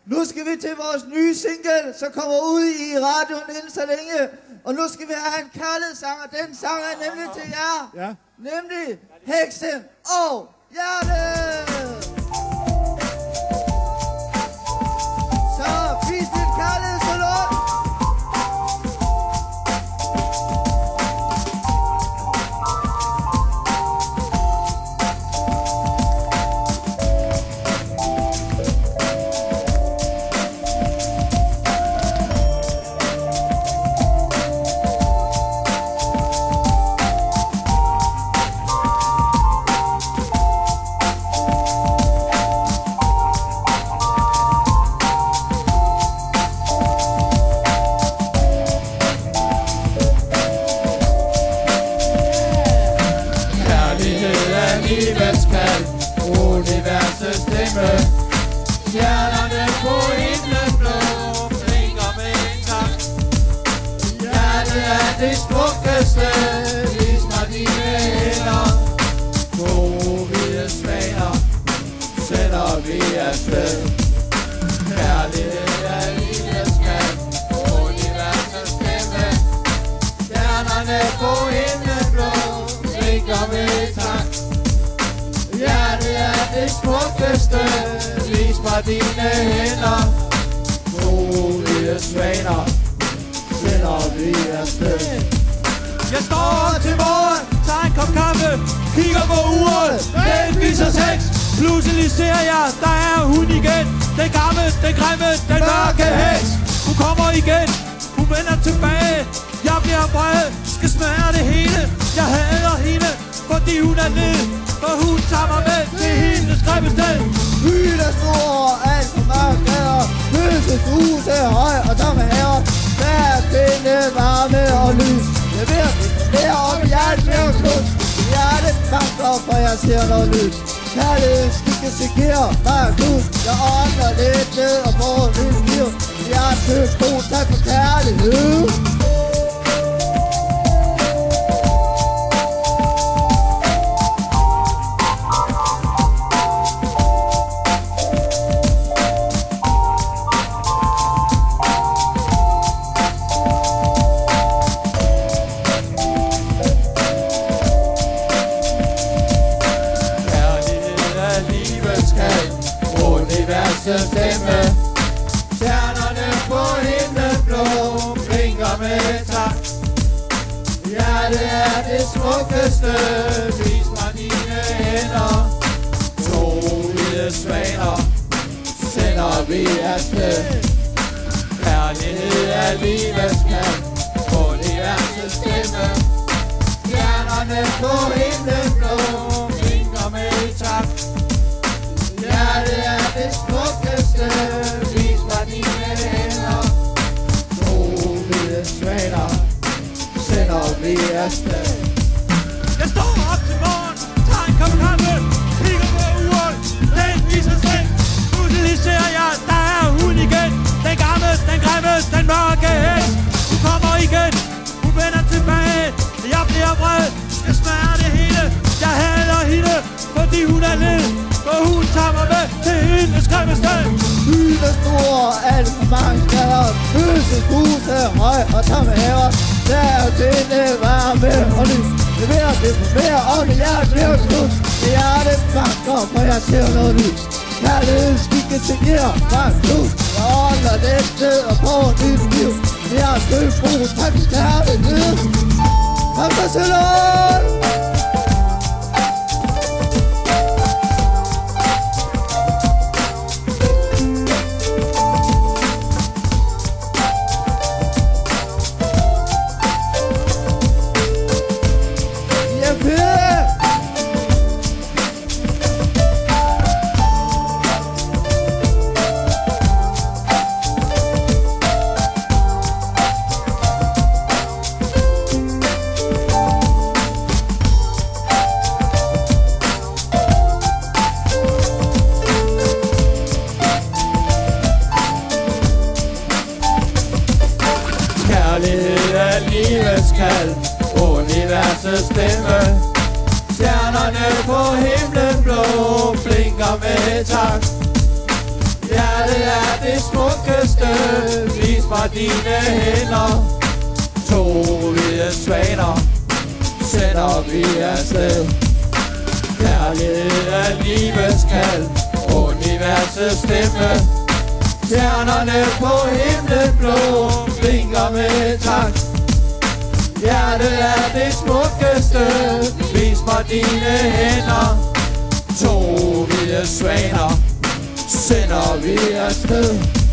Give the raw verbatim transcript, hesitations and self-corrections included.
Nu skal vi til vores nye single, så kommer ud i radioen inden så længe. Og nu skal vi have en kærlighedssang, og den sang er nemlig til jer. Ja. Nemlig Heksen og Hjertet. Så vis din kærlighed, så lort. Universets stemme. Stjernerne på himlen blå blinker med en tak. Hjertet er det smukkeste, vis mig dine hænder. To hvide svaner sender vi afsted. Kærlighed er livets kald, universets stemme. Stjernerne på himlen blå blinker med en tak. Hjertet er det smukkeste, vis mig dine hænder. To hvide svaner sender vi afsted. Jeg står til morgen, tager en kop kaffe, kigger på uret, den viser seks. Pludselig ser jeg, der er hun igen. Den gamle, den grimme, den mørke heks. Hun kommer igen, hun vender tilbage. Jeg bliver vred, skal smøre det hele. Jeg hader hende, fordi hun er led. For hun tager mig med til hendes grimme sted. Byen er stor, alt for mange gader. Løses huse er høj og tomme haver. Der er kvinde, varme og lys. Jeg ved, det er om hjertet bliver klus. Hjertet banker, for jeg ser noget lys. Kærlighed skal sikere mig klus. Jeg ånder lidt ned og får et nyt liv. Jeg er søgt god, tak for kærlighed. Stemme. Stjernerne på himlen blå blinker med tak. Hjertet er det smukkeste, vis mig dine hænder. To hvide svaner sender vi afsted. Kærlighed er livets kald, universets stemme. Stjernerne på himlen blå blinker med tak. Hjertet er det smukkeste, vis mig dine hænder. To hvide svaner sender vi afsted. Jeg står op til morgen, tager en kop kaffe, kigger på uret, den viser seng. Pludselig ser jeg, der er hun igen. Den gamle, den grimme, den mørke heks. Hun kommer igen, hun vender tilbage. Jeg bliver vred, skal smøre det hele. Jeg hader hende, fordi hun er led. For hun tager mig med til hendes grimme sted. Byen er stor, alt for mange gader. Løses huse er høj og tomme haver. Der er kvinde, varme og lys. Jeg ved, det er for mere, og det hjertet bliver klus. Det hjertet banker, for jeg ser noget lys. Kærlighed skal sikre mig klus. Jeg ånder lidt ned og får et nyt liv. Jeg er søgt god, tak for kærlighed. Kom så, Sølund! Universets stemme. Stjernerne på himlen blå blinker med tak. Hjertet er det smukkeste. Vis mig dine hænder. To hvide svaner sender vi afsted. Kærlighed er livets kald, universets stemme. Stjernerne på himlen blå blinker med takt. Hjertet er det smukkeste. Vis mig dine hænder. To hvide svaner sender vi afsted.